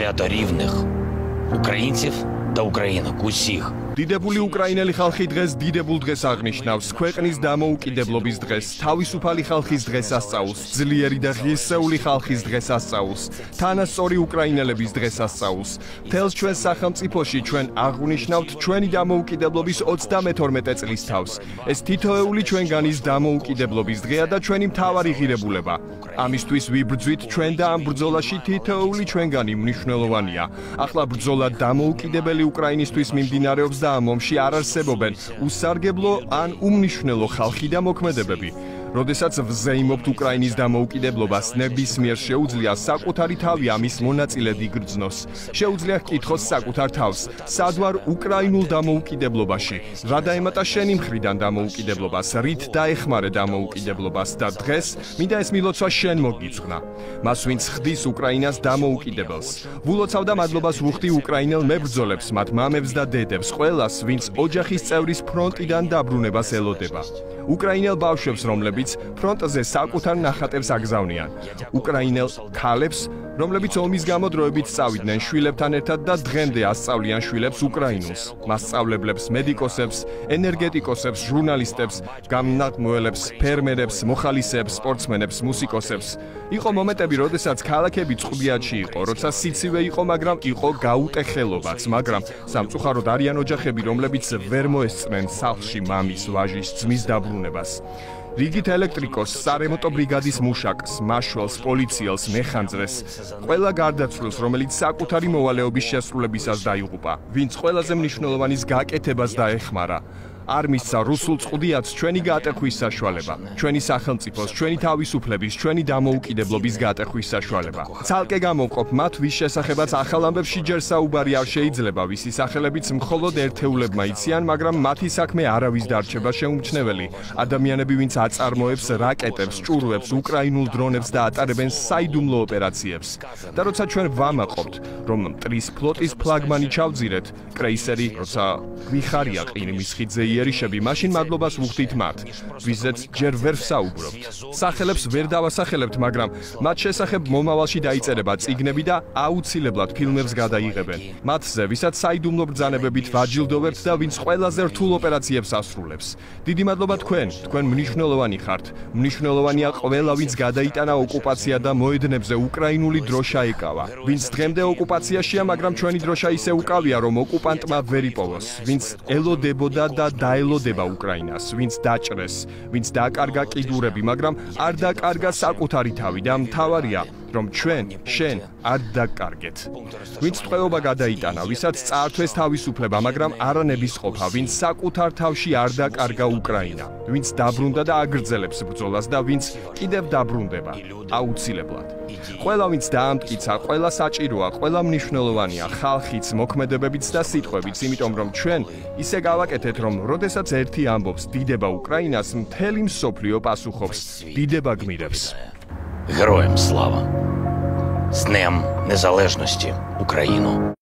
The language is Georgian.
свято рівних українців და უკრაინაკ усіх. დიდებული უკრაინელი ხალხი დღეს დიდებულ დღეს აღნიშნავს, ქვეყნის დამოუკიდებლობის დღეს, თავისუფალი ხალხის დღეს ასწაულს, ძლიერი და ღირსეული ხალხის დღეს ასწაულს, თანასწორი უკრაინელების დღეს ასწაულს. მთელს ჩვენ სახელმწიფოში ჩვენ აღვნიშნავთ ჩვენი დამოუკიდებლობის 32 წლის თავს. ეს თითოეული ჩვენგანის დამოუკიდებლობის დღეა და ჩვენი მთავარი ღირებულება. ამისთვის ვიბრძვით ჩვენ და ამ ბრძოლაში თითოეული ჩვენგანი მნიშვნელოვანია. ახლა ბრძოლა დამოუკიდებელი უკრაინისთვის მიმდინარეობს და ამ ომში არ არსებობენ უსარგებლო ან უმნიშვნელო ხალხი და მოქმედებები. როდესაც ვზეიმობთ უკრაინის დამოუკიდებლობას, ნებისმიერ შეუძლია საკუთარი თავი ამის მონაწილედ იგრძნოს. შეუძლია ჰკითხოს საკუთარ თავს, სად ვარ უკრაინულ დამოუკიდებლობაში, რა დაემატა შენი მხრიდან დამოუკიდებლობას, რით დაეხმარე დამოუკიდებლობას და დღეს მინდა ეს მილოცვა შენ მოგიძღვნა. მას ვინც ხდის უკრაინას დამოუკიდებელს. ვულოცავ და მადლობას ვუხდი უკრაინელ მებრძოლებს, მათ მამებს და დედებს, ყველას, ვინც ოჯახის წევრის ფრონტიდან დაბრუნებას ელოდება. უკრაინელ ბავშვებს, რომლებიც ფრონტზე საკუთარ ნახატებს აგზავნიან. უკრაინელ ქალებს, რომლებიც ომის გამო დროებით წავიდნენ შვილებთან ერთად და დღემდე ასწავლიან შვილებს უკრაინულს. მასწავლებლებს, მედიკოსებს, ენერგეტიკოსებს, ჟურნალისტებს, გამნაყმველებს, ფერმერებს, მოხალისეებს, სპორტსმენებს, მუსიკოსებს. იყო მომენტები, როდესაც ქალაქები წყვილიათში იყო, როცა სიცივე იყო, მაგრამ იყო გაუტეხელობაც, მაგრამ სამწუხაროდ არიან ოჯახები, რომლებიც ვერ მოესწრნენ სახლში მამის, ვაჟის, ძმის დაბრუნებას. რიგით ელექტრიკოს, სარემონტო ბრიგადის მუშაკს, მაშველს, პოლიციელს, მეხანძრეს, ყველა გარდაცვლილს, რომელიც საკუთარი მოვალეობის შესრულებისას დაიღუპა, ვინც ყველაზე მნიშვნელოვანის გაკეთებას დაეხმარა. არ მისცა რუსულ წყუდიაც ჩვენი გატეხვის საშუალება, ჩვენი სახელმწიფოს, ჩვენი თავისუფლების, ჩვენი დამოუკიდებლობის გატეხვის საშუალება. ცალკე გამოვყოფ მათ, ვის შესახებაც ახალ ამბებში ჯერ საუბარი არ შეიძლება, ვისი სახელებიც მხოლოდ ერთეულებმა იციან, მაგრამ მათი საქმე არავის დარჩება შეუმჩნეველი. ადამიანები, ვინც აწარმოებს რაკეტებს, ჭურვებს, უკრაინულ დრონებს და ატარებენ საიდუმლო ოპერაციებს. და როცა ჩვენ ვამაყობთ, რომ მტრის ფლოტის ფლაგმანი ჩავძირეთ, კრეისერი, როცა გვიხარია ყირიმის ხიდზე იერიშები, მაშინ მადლობას ვუხდით მათ, ვიზეც ჯერ ვერ ვსაუბრობთ. სახელებს ვერ დავასახელებთ, მაგრამ მათ შესახებ მომავალში დაიწერება წიგნები და აუცილებლად ფილმებს გადაიღებენ. მათზე, ვისაც საიდუმლო ბრძანებებით ვაჯილდოვებთ და ვინც ყველაზე რთულ ოპერაციებს ასრულებს. დიდი მადლობა თქვენ მნიშვნელოვანი ხართ. მნიშვნელოვანია ყველა, ვინც გადაიტანა ოკუპაცია და მოედნებზე უკრაინული დროშა ეკავა. ვინც დღემდე ოკუპაციაშია, მაგრამ ჩვენი დროშა ისე უკავია, რომ ოკუპანტმა ვერ იპოვოს. ვინც ელოდებოდა და დაელოდება უკრაინას, ვინც დაჭრეს, ვინც დაკარგა კიდურები, მაგრამ არ დაკარგა საკუთარი თავი და მთავარია, რომ ჩვენ, შენ არ დაკარგეთ. ვინც ტყვეობა გადაიტანა, ვისაც წაართვეს თავისუფლება, მაგრამ არანებისყოფა, ვინც საკუთარ თავში არ დაკარგა უკრაინა, ვინც დაბრუნდა და აგრძელებს ბრძოლას და ვინც კიდევ დაბრუნდება, აუცილებლად. ყველა, ვინც დაამტკიცა, ყველა საჭიროა, ყველა მნიშვნელოვანია, ხალხიც, მოქმედებებიც და სიტყვებიც, იმიტომ რომ ჩვენ ისე გავაკეთეთ, რომ როდესაც ერთი ამბობს დიდება უკრაინას, მთელი მსოფლიო პასუხობს დიდება გმირებს. Героям слава! З Днем Незалежності Україну!